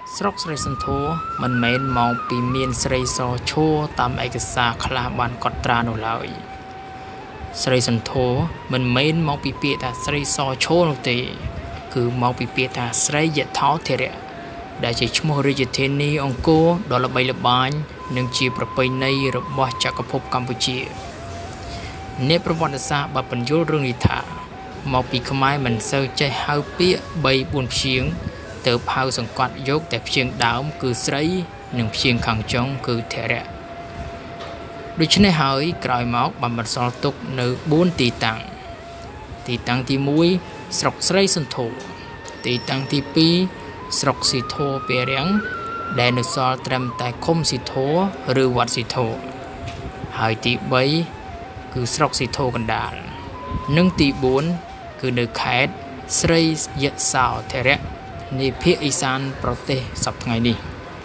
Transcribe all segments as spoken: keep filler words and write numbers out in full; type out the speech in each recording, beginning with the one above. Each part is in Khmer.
ស្រុកស្រីសន្ធរមិនមែនមកពីមានស្រីសឈរតាមឯកសារខ្លះបានកត់ត្រានោះឡើយស្រីសន្ធរមិនមែនមកពីពាក្យថាស្រីសឈរនោះទេគឺមកពីពាក្យថាស្រីយថោធរៈដែលជាឈ្មោះរាជធានីអង្គរដ៏ល្បីល្បាញនិងជាប្រពៃណីរបស់ចក្រភពកម្ពុជាអ្នកប្រវត្តិសាស្ត្របានបញ្យល់រឿងនេះថាមកពីខ្មែរមិនសូវចេះហៅពាក្យបីបួនព្យាង្គទៅហៅសង្កត់យកតែព្យាង្គដើមគឺស្រីនិងព្យាង្គខាងចុងគឺធរៈដូច្នេះហើយក្រោយមកបានបន្សល់ទុកនៅបួនទីតាំងទីតាំងទីមួយស្រុកស្រីសន្ធរទីតាំងទីពីរស្រុកស៊ីធរពារាំងដែលនៅសល់ត្រឹមតែឃុំស៊ីធរឬវត្តស៊ីធរហើយទីបីគឺស្រុកស៊ីធរកណ្ដាលនិងទីបួនគឺនៅខេត្តស្រីយសោធរៈនៃភាគឦសានប្រទេសសប្តាហ៍ថ្ងៃនេះ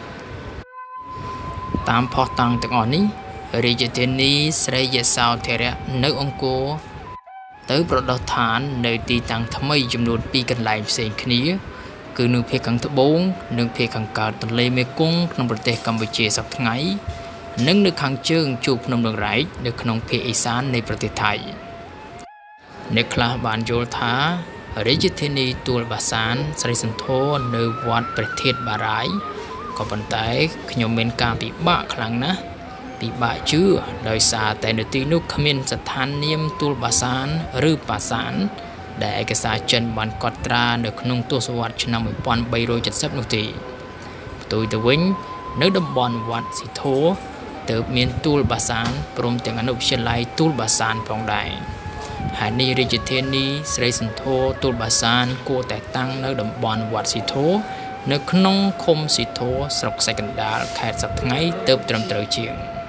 តាមផុសតាំងទាំងអស់នេះរាជធានីស្រីយសោធរៈនៅអង្គរទៅប្រដុសឋាននៅទីតាំងថ្មីចំនួនពីរកន្លែងផ្សេងគ្នាគឺនៅភាគខាងត្បូងនិងភាគខាងកើតទន្លេមេគង្គក្នុងប្រទេសកម្ពុជាសប្តាហ៍ថ្ងៃនិងនៅខាងជើងជួរភ្នំដងរែកនៅក្នុងភាគឦសាននៃប្រទេសថៃអ្នកខ្លះបានយល់ថារាជធានីទួលបាសានស្រីសន្ធរនៅវត្តព្រះធាតុបារាយណ៍ក៏ប៉ុន្តែខ្ញុំមានការពិបាកខ្លាំងណាស់ពិបាកជឿដោយសារតែនៅទីនោះគ្មានស្ថាននាមទួលបាសានឬបាសានដែលឯកសារចិនបានកត់ត្រានៅក្នុងទសវត្សរ៍ឆ្នាំmột nghìn ba trăm七十នោះទេផ្ទុយទៅវិញនៅតំបន់វត្តស៊ីធរទើបមានទួលបាសានព្រមទាំងអនុវិទ្យាល័យទួលបាសានផងដែរហើយនេះរាជធានីស្រីសន្ធរទួលបាសានគួរតែតាំងនៅតំបន់វត្តស៊ីធរនៅក្នុងឃុំស៊ីធរស្រុកខ្សាច់កណ្ដាលខេត្តសព្វថ្ងៃទើបត្រឹមត្រូវជាង